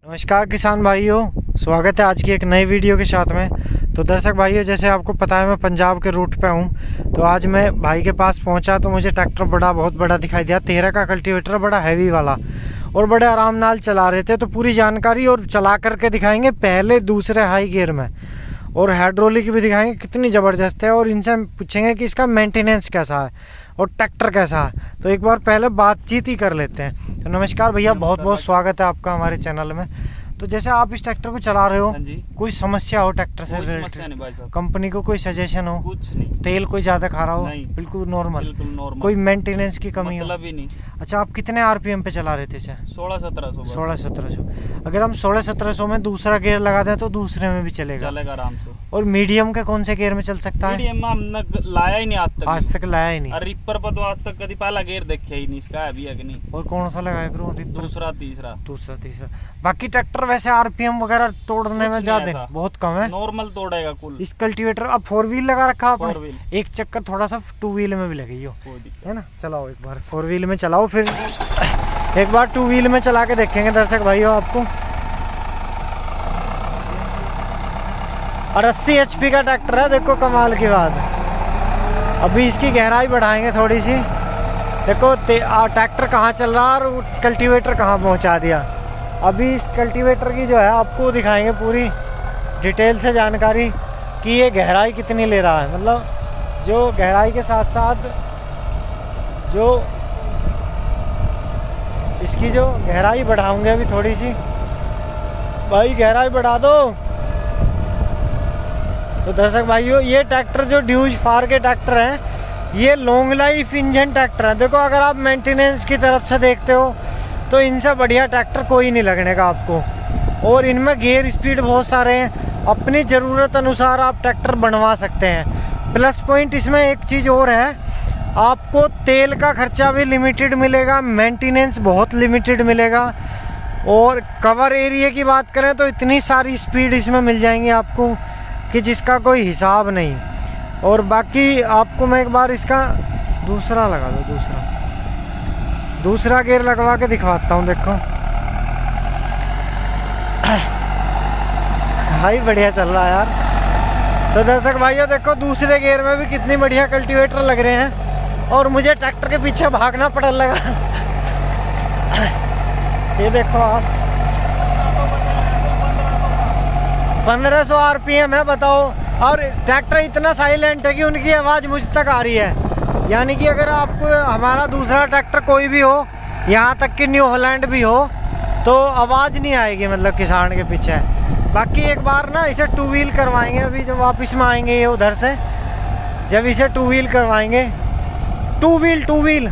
नमस्कार किसान भाइयों, स्वागत है आज की एक नई वीडियो के साथ में। तो दर्शक भाइयों, जैसे आपको पता है मैं पंजाब के रूट पे हूँ। तो आज मैं भाई के पास पहुँचा तो मुझे ट्रैक्टर बहुत बड़ा दिखाई दिया। 13 का कल्टीवेटर, बड़ा हैवी वाला, और बड़े आराम नाल चला रहे थे। तो पूरी जानकारी और चला करके दिखाएंगे, पहले दूसरे हाई गियर में, और हाइड्रोलिक भी दिखाएंगे कितनी ज़बरदस्त है। और इनसे पूछेंगे कि इसका मेंटेनेंस कैसा है और ट्रैक्टर कैसा है। तो एक बार पहले बातचीत ही कर लेते हैं। तो नमस्कार भैया, बहुत बहुत स्वागत है आपका हमारे चैनल में। तो जैसे आप इस ट्रैक्टर को चला रहे हो, कोई समस्या हो ट्रैक्टर से रिलेटेड, कंपनी को कोई सजेशन हो? कुछ नहीं। तेल कोई ज्यादा खा रहा हो? नहीं। बिल्कुल नॉर्मल। कोई मेंटेनेंस की कमी मतलब ही नहीं। अच्छा, आप कितने आरपीएम पे चला रहे थे इसे? 1600। अगर हम 1600 में दूसरा गियर लगा दें तो दूसरे में भी चलेगा आराम से। और मीडियम के कौन से गियर में चल सकता है? मीडियम में हमने लाया ही नहीं आज तक लाया ही नहीं। और रिपर पर तो आज तक कभी पहला गियर देखा ही नहीं, इसका अभी है कि नहीं। और कौन सा लगाया करो? दूसरा तीसरा। बाकी ट्रैक्टर वैसे आरपीएम वगैरह तोड़ने में ज्यादा बहुत कम है, नॉर्मल तोड़ेगा कुल। इस कल्टीवेटर अब 4 व्हील लगा रखा आपने, एक चक्कर थोड़ा सा 2 व्हील में भी लगी हो, है ना। चलाओ एक बार 4 व्हील में चलाओ, फिर एक बार 2 व्हील में चला के देखेंगे दर्शक भाइयों आपको। और 80 HP का ट्रैक्टर है, देखो कमाल की बात है। अभी इसकी गहराई बढ़ाएंगे थोड़ी सी। देखो ट्रैक्टर कहाँ चल रहा है और कल्टीवेटर कहाँ पहुँचा दिया। अभी इस कल्टीवेटर की जो है आपको दिखाएंगे पूरी डिटेल से जानकारी कि ये गहराई कितनी ले रहा है। मतलब जो गहराई के साथ साथ जो इसकी जो गहराई बढ़ाऊंगे अभी थोड़ी सी। भाई गहराई बढ़ा दो। तो दर्शक भाइयों, ये ट्रैक्टर जो ड्यूज फार के ट्रैक्टर हैं, ये लॉन्ग लाइफ इंजन ट्रैक्टर है। देखो अगर आप मेंटेनेंस की तरफ से देखते हो तो इनसे बढ़िया ट्रैक्टर कोई नहीं लगने का आपको। और इनमें गियर स्पीड बहुत सारे हैं, अपनी ज़रूरत अनुसार आप ट्रैक्टर बनवा सकते हैं। प्लस पॉइंट इसमें एक चीज़ और है, आपको तेल का खर्चा भी लिमिटेड मिलेगा, मेंटेनेंस बहुत लिमिटेड मिलेगा। और कवर एरिया की बात करें तो इतनी सारी स्पीड इसमें मिल जाएंगी आपको कि जिसका कोई हिसाब नहीं। और बाकी आपको मैं एक बार इसका दूसरा लगा दो, दूसरा गियर लगवा के दिखवाता हूँ। देखो भाई बढ़िया चल रहा है यार। तो दर्शक भाइयों देखो, दूसरे गियर में भी कितनी बढ़िया कल्टीवेटर लग रहे हैं और मुझे ट्रैक्टर के पीछे भागना पड़ लगा। ये देखो आप, 1500 आरपीएम है, बताओ। और ट्रैक्टर इतना साइलेंट है कि उनकी आवाज़ मुझ तक आ रही है। यानी कि अगर आपको हमारा दूसरा ट्रैक्टर कोई भी हो, यहाँ तक कि न्यू हॉलैंड भी हो, तो आवाज़ नहीं आएगी मतलब किसान के पीछे। बाकी एक बार ना इसे 2 व्हील करवाएंगे, अभी जब वापस में आएंगे ये उधर से, जब इसे 2 व्हील करवाएंगे। 2 व्हील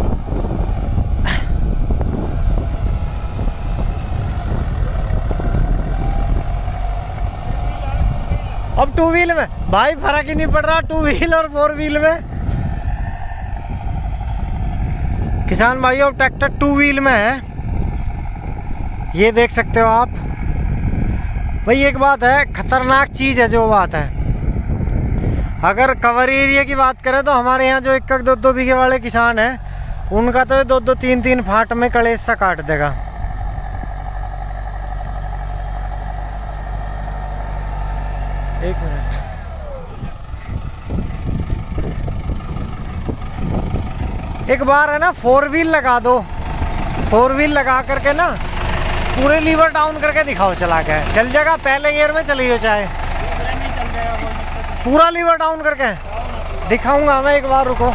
अब 2 व्हील में भाई फर्क ही नहीं पड़ रहा 2 व्हील और 4 व्हील में। किसान भाइयों, अब ट्रैक्टर 2 व्हील में है, ये देख सकते हो आप। भाई एक बात है, खतरनाक चीज़ है जो बात है, अगर कवर एरिया की बात करें तो हमारे यहाँ जो 1-1, 2-2 बीघे वाले किसान हैं, उनका तो 2-2, 3-3 फाट में कलेश सा काट देगा। एक मिनट, एक बार है ना 4 व्हील लगा दो, 4 व्हील लगा करके ना पूरे लीवर डाउन करके दिखाओ, चला के चल जाएगा। पहले गियर में चलिए चाहे पूरा लीवर डाउन करके दिखाऊंगा मैं, एक बार रुको।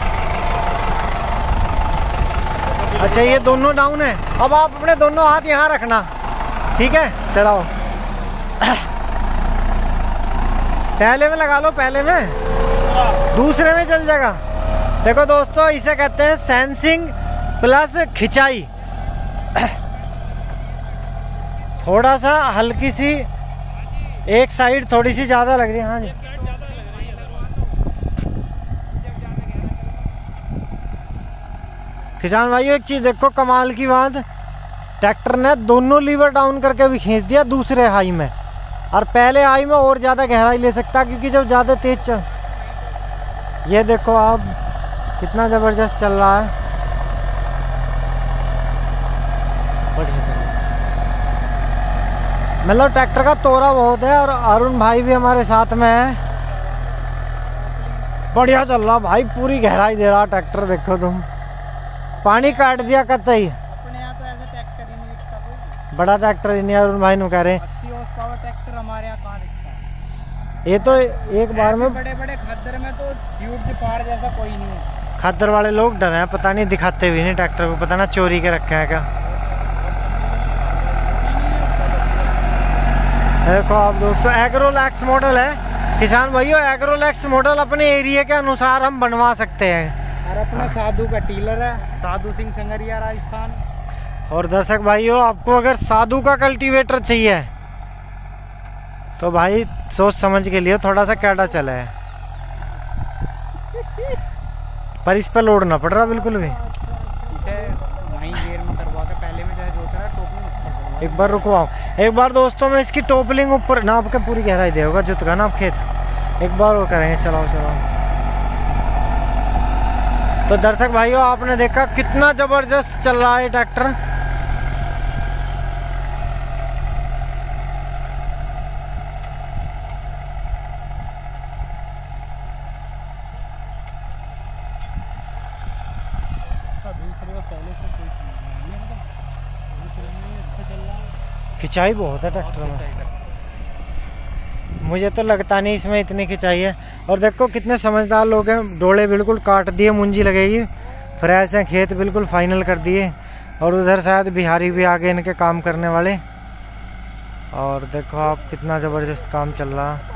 अच्छा ये दोनों डाउन है, अब आप अपने दोनों हाथ यहाँ रखना, ठीक है। चलाओ, पहले में लगा लो, पहले में, दूसरे में चल जाएगा। देखो दोस्तों, इसे कहते हैं सेंसिंग प्लस खिंचाई। थोड़ा सा हल्की सी एक साइड थोड़ी सी ज्यादा लग रही है। हाँ जी, किसान भाइयों एक चीज देखो, कमाल की बात, ट्रैक्टर ने दोनों लीवर डाउन करके भी खींच दिया दूसरे हाई में, और पहले हाई में और ज्यादा गहराई ले सकता क्योंकि जब ज्यादा तेज चल। ये देखो आप कितना जबरदस्त चल रहा है, बढ़िया चल रहा है। मतलब ट्रैक्टर का तोरा बहुत है। और अरुण भाई भी हमारे साथ में है। बढ़िया चल रहा भाई, पूरी गहराई दे रहा ट्रैक्टर। देखो तुम, पानी काट दिया कतई। अपने यहाँ तो ऐसा ट्रैक्टर ही नहीं दिखता कोई। बड़ा ट्रैक्टर ही नहीं, अरुण भाई नु कह रहे 80 हॉर्स पावर ट्रैक्टर हमारे यहाँ कहाँ दिखता है। ये तो एक बार में बड़े बड़े खद्दर में तो ड्यूट पार जैसा कोई नहीं है। खद्दर वाले लोग डरे हैं, पता नहीं दिखाते भी नहीं ट्रैक्टर को, पता ना चोरी के रखे हैं क्या। देखो आप दोस्तों, एग्रोलैक्स मॉडल है किसान भाइयों। एग्रोलैक्स मॉडल अपने एरिया के अनुसार हम बनवा सकते हैं। और अपना साधु का डीलर है, साधु सिंह संगरिया राजस्थान। और दर्शक भाइयों, आपको अगर साधु का कल्टीवेटर चाहिए तो भाई सोच समझ के लिए, थोड़ा सा कैडा चला है, पर इस पर लोड ना पड़ रहा बिल्कुल भी। इसे वहीं गियर में करवा के पहले में जो होता है टोपलिंग। एक बार रुकवाओ, एक बार दोस्तों में इसकी टोपलिंग ऊपर नाप के पूरी गहराई दे होगा जुत का ना आप खेत। एक बार वो करेंगे, चलाओ चलाओ। तो दर्शक भाइयों, आपने देखा कितना जबरदस्त चल रहा है ट्रैक्टर। दूसरे और पहले से कोई नहीं है, अच्छा चल रहा है। खिंचाई बहुत है ट्रैक्टर में, मुझे तो लगता नहीं इसमें इतनी खिंचाई है। और देखो कितने समझदार लोग हैं, डोले बिल्कुल काट दिए, मुंजी लगेगी, फ्रेश हैं, खेत बिल्कुल फाइनल कर दिए। और उधर शायद बिहारी भी आगे इनके काम करने वाले। और देखो आप कितना ज़बरदस्त काम चल रहा है।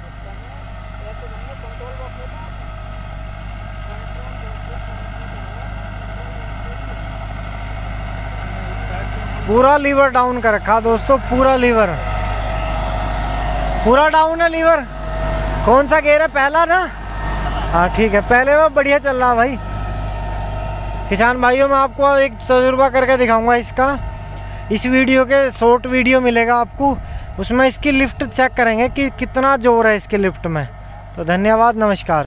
पूरा लीवर डाउन कर रखा दोस्तों, पूरा लीवर पूरा डाउन है लीवर। कौन सा गेयर है, पहला ना? हाँ ठीक है, पहले में बढ़िया चल रहा भाई। किसान भाइयों, मैं आपको एक तजुर्बा करके दिखाऊंगा इसका। इस वीडियो के शॉर्ट वीडियो मिलेगा आपको, उसमें इसकी लिफ्ट चेक करेंगे कि कितना जोर है इसके लिफ्ट में। तो धन्यवाद, नमस्कार।